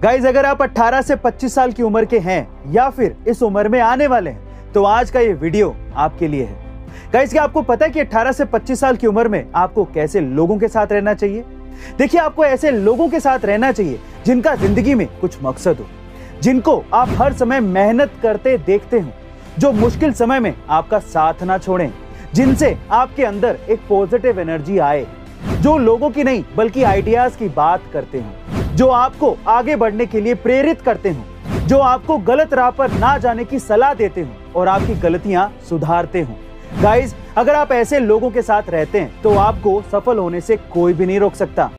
Guys अगर आप 18 से 25 साल की उम्र के हैं या फिर इस उम्र में आने वाले हैं तो आज का ये वीडियो आपके लिए है। गाइज क्या आपको पता है कि 18 से 25 साल की उम्र में आपको कैसे लोगों के साथ रहना चाहिए? देखिए, आपको ऐसे लोगों के साथ रहना चाहिए जिनका जिंदगी में कुछ मकसद हो, जिनको आप हर समय मेहनत करते देखते हो, जो मुश्किल समय में आपका साथ ना छोड़ें, जिनसे आपके अंदर एक पॉजिटिव एनर्जी आए, जो लोगों की नहीं बल्कि आइडियाज की बात करते हो, जो आपको आगे बढ़ने के लिए प्रेरित करते हो, जो आपको गलत राह पर ना जाने की सलाह देते हो और आपकी गलतियां सुधारते हो। गाइस, अगर आप ऐसे लोगों के साथ रहते हैं तो आपको सफल होने से कोई भी नहीं रोक सकता।